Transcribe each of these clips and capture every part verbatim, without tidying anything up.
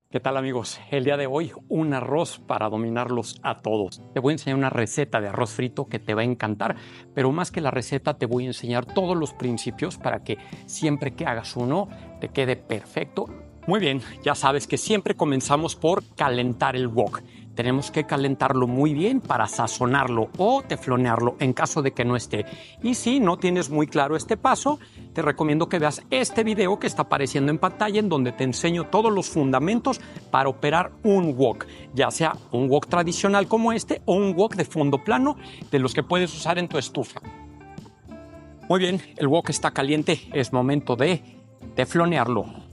¿Qué tal, amigos? El día de hoy un arroz para dominarlos a todos. Te voy a enseñar una receta de arroz frito que te va a encantar, pero más que la receta te voy a enseñar todos los principios para que siempre que hagas uno te quede perfecto. Muy bien, ya sabes que siempre comenzamos por calentar el wok. Tenemos que calentarlo muy bien para sazonarlo o teflonearlo en caso de que no esté. Y si no tienes muy claro este paso, te recomiendo que veas este video que está apareciendo en pantalla, en donde te enseño todos los fundamentos para operar un wok, ya sea un wok tradicional como este o un wok de fondo plano, de los que puedes usar en tu estufa. Muy bien, el wok está caliente, es momento de teflonearlo.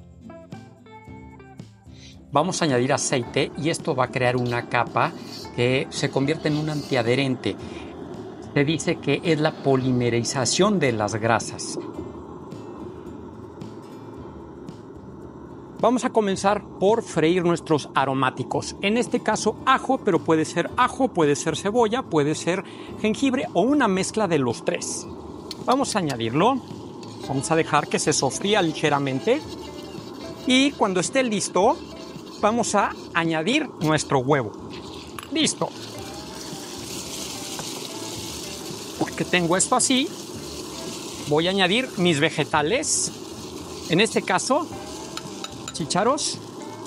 Vamos a añadir aceite y esto va a crear una capa que se convierte en un antiadherente. Se dice que es la polimerización de las grasas. Vamos a comenzar por freír nuestros aromáticos. En este caso ajo, pero puede ser ajo, puede ser cebolla, puede ser jengibre o una mezcla de los tres. Vamos a añadirlo. Vamos a dejar que se sofría ligeramente. Y cuando esté listo, vamos a añadir nuestro huevo. Listo. Porque tengo esto así, voy a añadir mis vegetales. En este caso, chícharos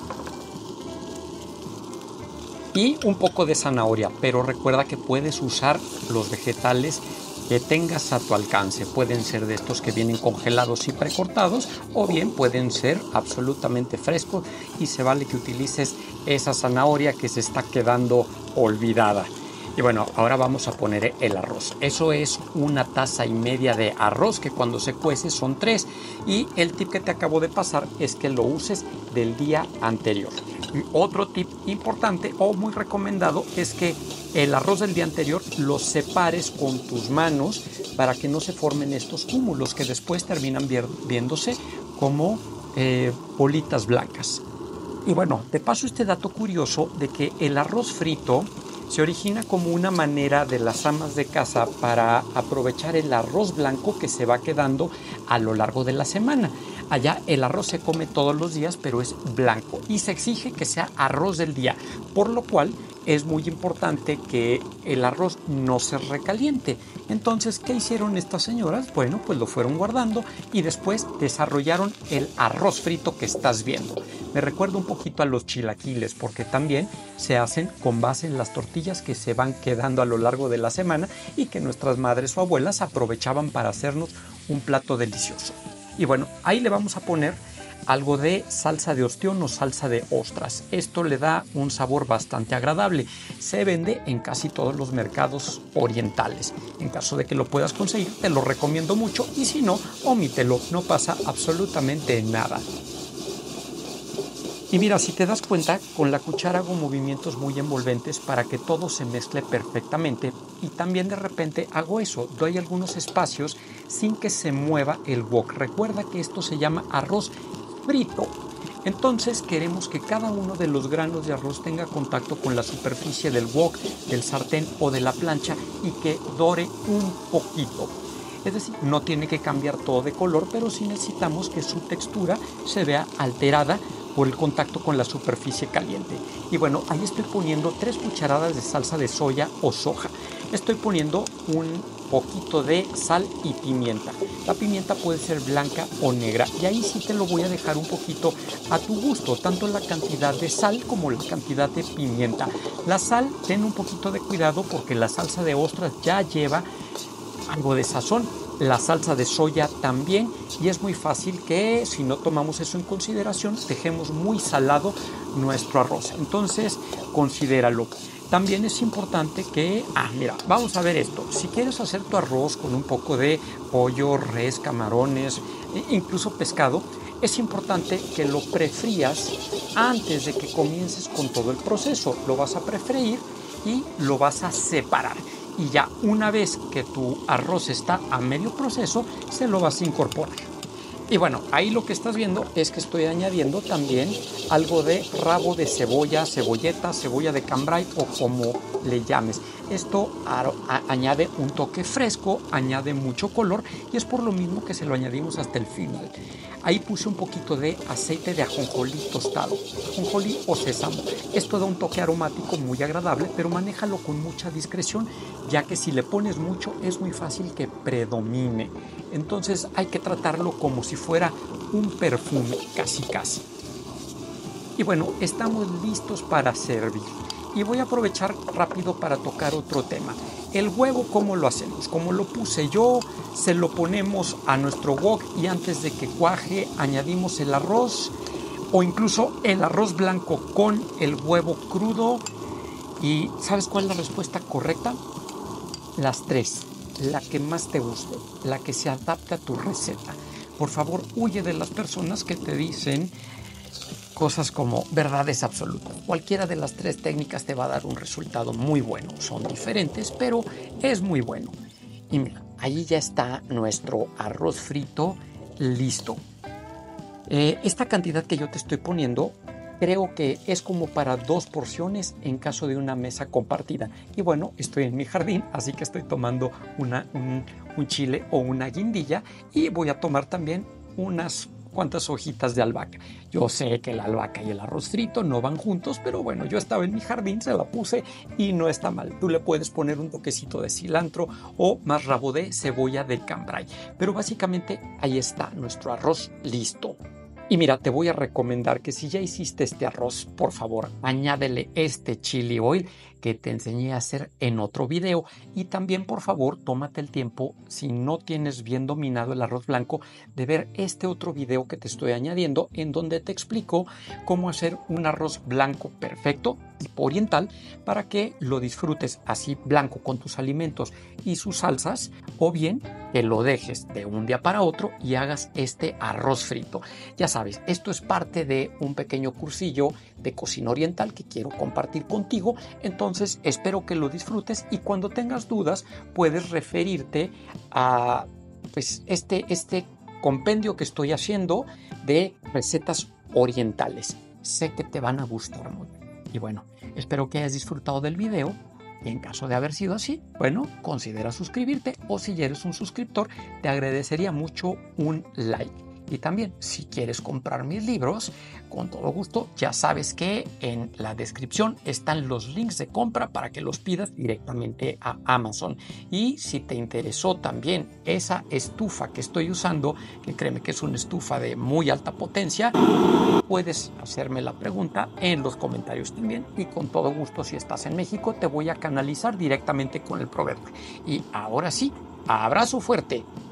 y un poco de zanahoria. Pero recuerda que puedes usar los vegetales que tengas a tu alcance. Pueden ser de estos que vienen congelados y precortados, o bien pueden ser absolutamente frescos, y se vale que utilices esa zanahoria que se está quedando olvidada. Y bueno, ahora vamos a poner el arroz. Eso es una taza y media de arroz, que cuando se cuece son tres. Y el tip que te acabo de pasar es que lo uses del día anterior. Y otro tip importante o muy recomendado es que el arroz del día anterior lo separes con tus manos para que no se formen estos cúmulos que después terminan viéndose como eh, bolitas blancas. Y bueno, te paso este dato curioso de que el arroz frito se origina como una manera de las amas de casa para aprovechar el arroz blanco que se va quedando a lo largo de la semana. Allá el arroz se come todos los días, pero es blanco y se exige que sea arroz del día, por lo cual es muy importante que el arroz no se recaliente. Entonces, ¿qué hicieron estas señoras? Bueno, pues lo fueron guardando y después desarrollaron el arroz frito que estás viendo. Me recuerda un poquito a los chilaquiles, porque también se hacen con base en las tortillas que se van quedando a lo largo de la semana y que nuestras madres o abuelas aprovechaban para hacernos un plato delicioso. Y bueno, ahí le vamos a poner algo de salsa de ostión o salsa de ostras. Esto le da un sabor bastante agradable. Se vende en casi todos los mercados orientales. En caso de que lo puedas conseguir, te lo recomiendo mucho, y si no, omítelo, no pasa absolutamente nada. Y mira, si te das cuenta, con la cuchara hago movimientos muy envolventes para que todo se mezcle perfectamente, y también de repente hago eso, doy algunos espacios sin que se mueva el wok. Recuerda que esto se llama arroz frito. Entonces queremos que cada uno de los granos de arroz tenga contacto con la superficie del wok, del sartén o de la plancha, y que dore un poquito. Es decir, no tiene que cambiar todo de color, pero sí necesitamos que su textura se vea alterada por el contacto con la superficie caliente. Y bueno, ahí estoy poniendo tres cucharadas de salsa de soya o soja. Estoy poniendo un poquito de sal y pimienta. La pimienta puede ser blanca o negra, y ahí sí te lo voy a dejar un poquito a tu gusto, tanto la cantidad de sal como la cantidad de pimienta. La sal, ten un poquito de cuidado porque la salsa de ostras ya lleva algo de sazón. La salsa de soya también, y es muy fácil que si no tomamos eso en consideración, dejemos muy salado nuestro arroz. Entonces, considéralo. También es importante que, ah, mira, vamos a ver esto. Si quieres hacer tu arroz con un poco de pollo, res, camarones, incluso pescado, es importante que lo prefrías antes de que comiences con todo el proceso. Lo vas a prefreír y lo vas a separar. Y ya una vez que tu arroz está a medio proceso, se lo vas a incorporar. Y bueno, ahí lo que estás viendo es que estoy añadiendo también algo de rabo de cebolla, cebolleta, cebolla de cambray o como le llames. Esto a, a, añade un toque fresco, añade mucho color y es por lo mismo que se lo añadimos hasta el final. Ahí puse un poquito de aceite de ajonjolí tostado, ajonjolí o sésamo. Esto da un toque aromático muy agradable, pero manéjalo con mucha discreción, ya que si le pones mucho es muy fácil que predomine. Entonces hay que tratarlo como si fuera un perfume, casi casi. Y bueno, estamos listos para servir. Y voy a aprovechar rápido para tocar otro tema. El huevo, ¿cómo lo hacemos? Como lo puse yo, se lo ponemos a nuestro wok y antes de que cuaje añadimos el arroz o incluso el arroz blanco con el huevo crudo. ¿Y sabes cuál es la respuesta correcta? Las tres. La que más te guste, la que se adapte a tu receta. Por favor, huye de las personas que te dicen cosas como verdades absolutas. Cualquiera de las tres técnicas te va a dar un resultado muy bueno. Son diferentes, pero es muy bueno. Y mira, ahí ya está nuestro arroz frito listo. Eh, esta cantidad que yo te estoy poniendo creo que es como para dos porciones en caso de una mesa compartida. Y bueno, estoy en mi jardín, así que estoy tomando una, un, un chile o una guindilla y voy a tomar también unas cuantas hojitas de albahaca. Yo sé que la albahaca y el arroz frito no van juntos, pero bueno, yo estaba en mi jardín, se la puse y no está mal. Tú le puedes poner un toquecito de cilantro o más rabo de cebolla de cambray. Pero básicamente ahí está nuestro arroz listo. Y mira, te voy a recomendar que si ya hiciste este arroz, por favor, añádele este chili oil que te enseñé a hacer en otro video. Y también, por favor, tómate el tiempo, si no tienes bien dominado el arroz blanco, de ver este otro video que te estoy añadiendo, en donde te explico cómo hacer un arroz blanco perfecto, tipo oriental, para que lo disfrutes así blanco con tus alimentos y sus salsas, o bien que lo dejes de un día para otro y hagas este arroz frito. Ya sabes, esto es parte de un pequeño cursillo de cocina oriental que quiero compartir contigo, entonces espero que lo disfrutes y cuando tengas dudas puedes referirte a pues, este, este compendio que estoy haciendo de recetas orientales. Sé que te van a gustar mucho. Y bueno, espero que hayas disfrutado del video. Y en caso de haber sido así, bueno, considera suscribirte o si ya eres un suscriptor, te agradecería mucho un like. Y también, si quieres comprar mis libros, con todo gusto, ya sabes que en la descripción están los links de compra para que los pidas directamente a Amazon. Y si te interesó también esa estufa que estoy usando, que créeme que es una estufa de muy alta potencia, puedes hacerme la pregunta en los comentarios también. Y con todo gusto, si estás en México, te voy a canalizar directamente con el proveedor. Y ahora sí, abrazo fuerte.